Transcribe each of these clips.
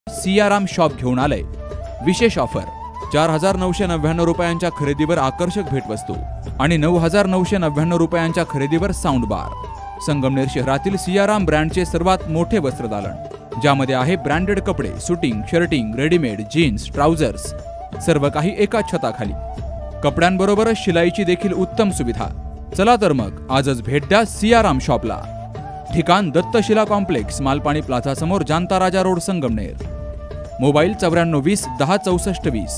Siyaram shop घेऊन आलंय विशेष ऑफर। 4,999 रुपयांच्या खरेदीवर आकर्षक भेटवस्तू आणि 9,999 रुपयांच्या खरेदीवर साऊंड बार। संगमनेर शहरातील सियाराम ब्रँडचे सर्वात मोठे वस्त्रदालन, ज्यामध्ये आहे ब्रँडेड कपडे, suiting, shirting, readymade, jeans, trousers, सर्व काही एका छताखाली। कपड्यांबरोबरच शिलाईची देखील उत्तम सुविधा। चला तर मग आजच भेट द्या सियाराम शॉपला। ठिकाण दत्तशिला कॉम्प्लेक्स, मालपाणी प्लाझा समोर, Janata Raja road, Sangamner. Mobile 9420 10 64 20।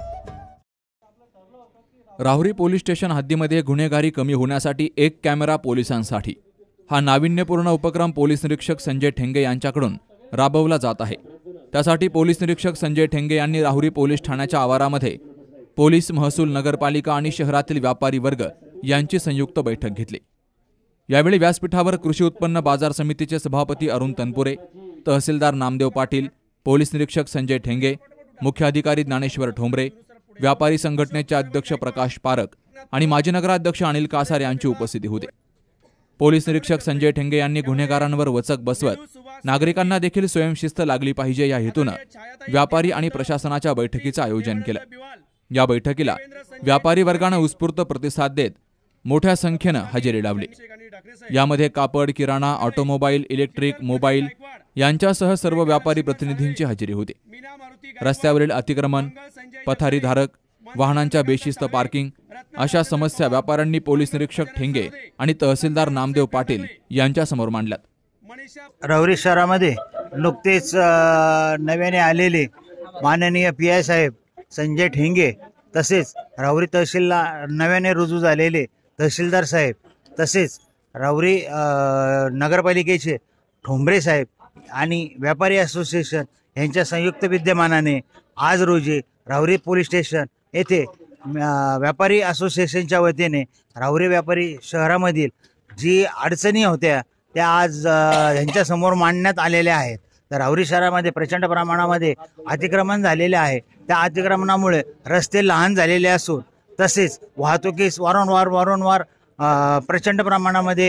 Rahuri police station हद्दीमध्ये गुन्हेगारी कमी होण्यासाठी एक कॅमेरा पोलिसांसाठी हा नाविन्यपूर्ण उपक्रम पोलीस निरीक्षक संजय ठेंगे यांच्याकडून राबवला जात आहे। त्यासाठी पोलीस निरीक्षक संजय ठेंगे यांनी राहुरी पोलीस ठाण्याच्या आवारामध्ये पोलीस, महसूल, नगरपालिका आणि शहरातील व्यापारी वर्ग यांची संयुक्त बैठक घेतली। यावेळी व्यासपीठावर कृषी उत्पन्न बाजार समितीचे सभापती अरुण तनपुरे, तहसीलदार नामदेव पाटील, पोलीस निरीक्षक संजय ठेंगे, मुख्य अधिकारी ज्ञानेश्वर ठोंबरे, व्यापारी संघटनेचे अध्यक्ष प्रकाश पारक आणि माजी नगराध्यक्ष अनिल कासार यांची उपस्थिती होती। पोलीस निरीक्षक संजय ठेंगे यांनी गुन्हेगारांवर वचक बसवत नागरिकांना देखील स्वयंशिस्त लागली पाहिजे या हेतूने व्यापारी आणि प्रशासनाच्या बैठकीचे आयोजन केले। या बैठकीला व्यापारी वर्गाने उत्स्फूर्त प्रतिसाद देत मोठ्या संख्येने हजेरी लावली। यामध्ये कापड, किराणा, ऑटोमोबाईल, इलेक्ट्रिक, मोबाईल यांच्यासह सर्व व्यापारी प्रतिनिधींची हजेरी होती। रस्त्यावरील अतिक्रमण, पथारीधारक, वाहनांच्या बेशिस्त पार्किंग अशा समस्या व्यापाऱ्यांनी पोलीस निरीक्षक ठेंगे आणि तहसीलदार नामदेव पाटील यांच्यासमोर मांडल्यात। राहुरी शहरामध्ये नुकतेच नव्याने आलेले माननीय PI साहेब संजय ठेंगे, तसेच राहुरी तहसीलला नव्याने रुजू झालेले तहसीलदार साहेब, तसेच राहुरी नगरपालिकेचे ठोंबरे साहेब आणि व्यापारी असोसिएशन यांच्या संयुक्त विद्यमानाने आज रोजी राहुरी पोलीस स्टेशन येथे व्यापारी असोसिएशनच्या वतीने राहुरी व्यापारी शहरामधील जी अडचणी होत्या त्या आज यांच्यासमोर मांडण्यात आलेल्या आहेत। तर राहुरी शहरामध्ये प्रचंड प्रमाणामध्ये अतिक्रमण झालेले आहे। त्या अतिक्रमणामुळे रस्ते लहान झालेले असून तसेच वाहतुकीस वारंवार प्रचंड प्रमाणामध्ये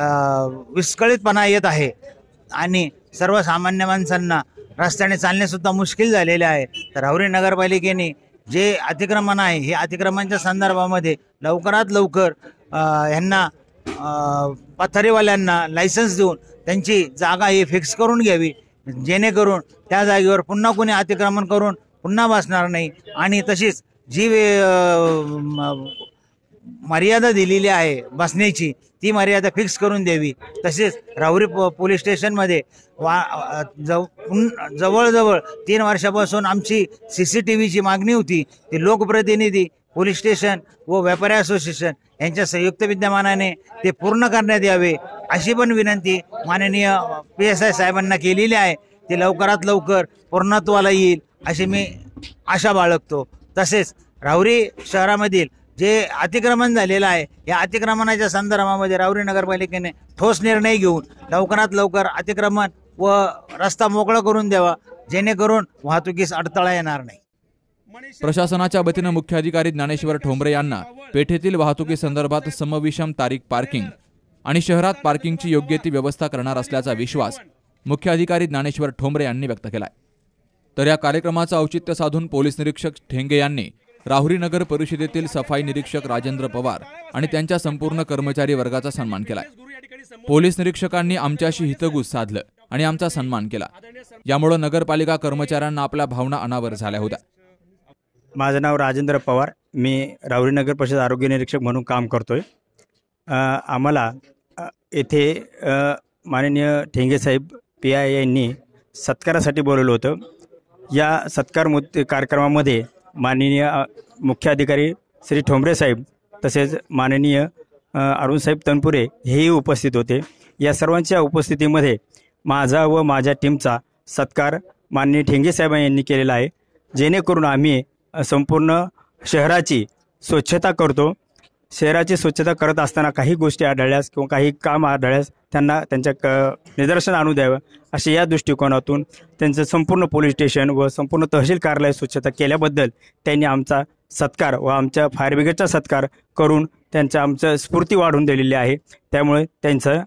विस्कळीतपणा येत आहे आणि सर्वसामान्य माणसांना रस्त्याने चालणे सुद्धा मुश्किल झालेले आहे। तर राहुरी नगरपालिकेने जे अतिक्रमण आहे हे अतिक्रमणाच्या संदर्भामध्ये लवकरात लवकर यांना पथारीवाल्यांना लायसन्स देऊन त्यांची जागा ही फिक्स करून घ्यावी, जेणेकरून त्या जागेवर पुन्हा कोणी अतिक्रमण करून पुन्हा बसणार नाही। आणि तशीच जी मर्यादा दिलेली आहे बसण्याची ती मर्यादा फिक्स करून द्यावी। तसेच राहुरी पोलीस स्टेशनमध्ये जवळजवळ 3 वर्षापासून आमची CCTVची मागणी होती। ती लोकप्रतिनिधी, पोलीस स्टेशन व व्यापारी असोसिएशन यांच्या संयुक्त विद्यमानाने ते पूर्ण करण्यात यावे अशी पण विनंती माननीय PSI साहेबांना केलेली आहे। ते लवकरात लवकर पूर्णत्वाला येईल अशी मी आशा बाळगतो। तसेच राहुरी शहरामधील जे अतिक्रमण झालेलं आहे या अतिक्रमणाच्या संदर्भामध्ये राहुरी नगरपालिकेने ठोस निर्णय घेऊन लवकरात लवकर अतिक्रमण व रस्ता मोकळा करून द्यावा, जेणेकरून वाहतुकीस अडथळा येणार नाही। प्रशासनाच्या वतीने मुख्य अधिकारी ज्ञानेश्वर ठोंबरे यांना पेठेतील वाहतुकी संदर्भात समविषम तारीख पार्किंग आणि शहरात पार्किंगची योग्य ती व्यवस्था करणार असल्याचा विश्वास मुख्य अधिकारी ज्ञानेश्वर ठोंबरे यांनी व्यक्त केलाय। तर या कार्यक्रमाचं औचित्य साधून पोलीस निरीक्षक ठेंगे यांनी राहुरी नगर परिषदेतील सफाई निरीक्षक राजेंद्र पवार आणि त्यांच्या संपूर्ण कर्मचारी वर्गाचा सन्मान केलाय। पोलीस निरीक्षकांनी आमच्याशी हितगुज साधलं आणि आमचा सन्मान केला। यामुळे नगरपालिका कर्मचाऱ्यांना आपल्या भावना अनावर झाल्या होत्या। माझं नाव राजेंद्र पवार, मी राहुरी नगर परिषद आरोग्य निरीक्षक म्हणून काम करतोय। आम्हाला येथे माननीय ठेंगे साहेब PI यांनी सत्कारासाठी बोलवलं होतं। या सत्कार कार्यक्रमामध्ये माननीय मुख्य अधिकारी श्री ठोंबरे साहेब तसेच माननीय अरुण साहेब तनपुरे हेही उपस्थित होते। या सर्वांच्या उपस्थितीमध्ये माझा व माझ्या टीमचा सत्कार माननीय ठेंगे साहेब यांनी केलेला आहे, जेणेकरून आम्ही संपूर्ण शहराची स्वच्छता करतो। शहराची स्वच्छता करत असताना काही गोष्टी आढळल्यास किंवा काही काम आढळल्यास त्यांना त्यांच्या निदर्शन आणू द्यावं अशा या दृष्टिकोनातून त्यांचं संपूर्ण पोलीस स्टेशन व संपूर्ण तहसील कार्यालय स्वच्छता केल्याबद्दल त्यांनी आमचा सत्कार व आमच्या फायर ब्रिगेडचा सत्कार करून त्यांचं आमचं स्फूर्ती वाढवून दिलेली आहे। त्यामुळे त्यांचं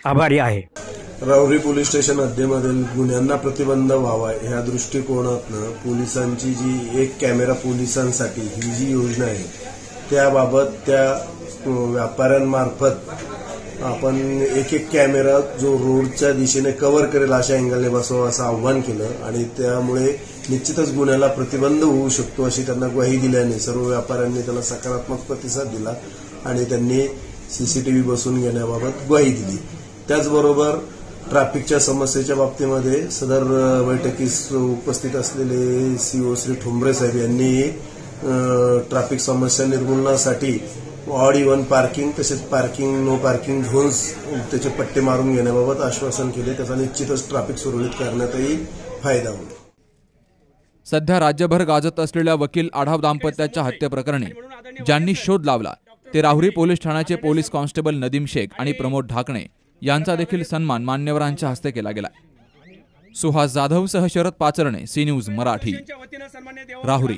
आभारी आहे. राहुरी पोलीस स्टेशन हद्दीमधील गुन्ह्यांना प्रतिबंध व्हावा ह्या दृष्टिकोनातून पोलिसांची जी एक कॅमेरा पोलिसांसाठी ही जी योजना आहे त्याबाबत त्या व्यापाऱ्यांमार्फत आपण एक कॅमेरा जो रोडच्या दिशेने कव्हर करेल अशा अँगलने बसवा असं आव्हान केलं आणि त्यामुळे निश्चितच गुन्ह्याला प्रतिबंध होऊ शकतो अशी त्यांना ग्वाही दिल्याने सर्व व्यापाऱ्यांनी त्याला सकारात्मक प्रतिसाद दिला आणि त्यांनी सीसीटीव्ही बसवून घेण्याबाबत ग्वाही दिली. त्याचबरोबर ट्रॅफिकच्या समस्येच्या बाबतीमध्ये सदर बैठकीस उपस्थित असलेले सीओ श्री ठोंबरे साहेब यांनी ट्रॅफिक समस्या निर्मूलनासाठी ऑड इव्हन पार्किंग तसेच पार्किंग नो पार्किंग झोन्स त्याचे पट्टे मारून घेण्याबाबत आश्वासन केले. त्याचा निश्चितच ट्रॅफिक सुरळीत करण्यातही फायदा होईल. सध्या राज्यभर गाजत असलेल्या वकील आढाव दाम्पत्याच्या हत्येप्रकरणी ज्यांनी शोध लावला ते राहुरी पोलीस ठाण्याचे पोलीस कॉन्स्टेबल नदीम शेख आणि प्रमोद ढाकणे यांचा देखील सन्मान मान्यवरांच्या हस्ते केला गेला. सुहास जाधवसह शरद पाचरणे, सी न्यूज मराठी, राहुरी.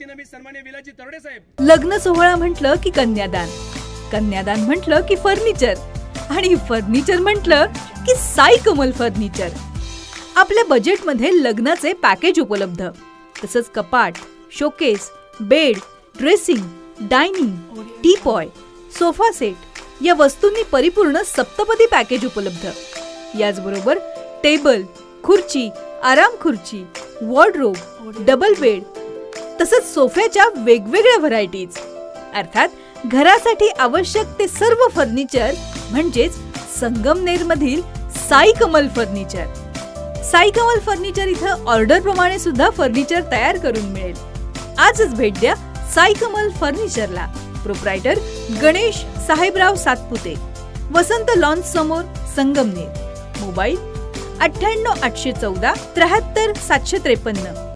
लग्न सोहळा म्हटलं की कन्यादान, कन्यादान म्हटलं की फर्निचर आणि फर्निचर म्हटलं की साई कमल फर्निचर. आपल्या बजेटमध्ये लग्नाचे पॅकेज उपलब्ध, तसंच कपाट, showcase, bed, dressing, dining, teapoy, sofa set या वस्तूंनी परिपूर्ण सप्तपदी पॅकेज उपलब्ध. याचबरोबर टेबल, खुर्ची, आराम खुर्ची, वॉर्डरोब, डबल बेड तसंच सोफ्याच्या वेगवेगळ्या व्हरायटीज. अर्थात घरासाठी आवश्यक ते सर्व फर्निचर म्हणजेच संगमनेरमधील साई कमल फर्निचर. साई कमल फर्निचर इथं ऑर्डर प्रमाणे सुद्धा फर्निचर तयार करून मिळेल. आजच भेट द्या साई कमल फर्निचरला. प्रोप्रायटर गणेश साहेबराव सातपुते, वसंत लॉन्च समोर, संगमनेर. मोबाईल 98 814 73 753.